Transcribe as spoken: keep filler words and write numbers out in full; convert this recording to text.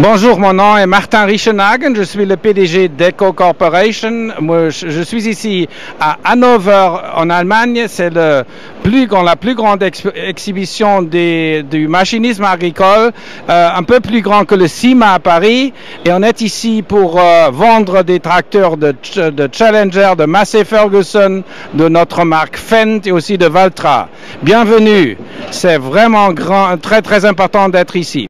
Bonjour, mon nom est Martin Riechenhagen, je suis le P D G d'Eco Corporation. Moi, je suis ici à Hannover, en Allemagne. C'est le plus grand, la plus grande ex exhibition des, du machinisme agricole, euh, un peu plus grand que le CIMA à Paris. Et on est ici pour euh, vendre des tracteurs de, de Challenger, de Massey Ferguson, de notre marque Fendt et aussi de Valtra. Bienvenue, c'est vraiment grand, très très important d'être ici.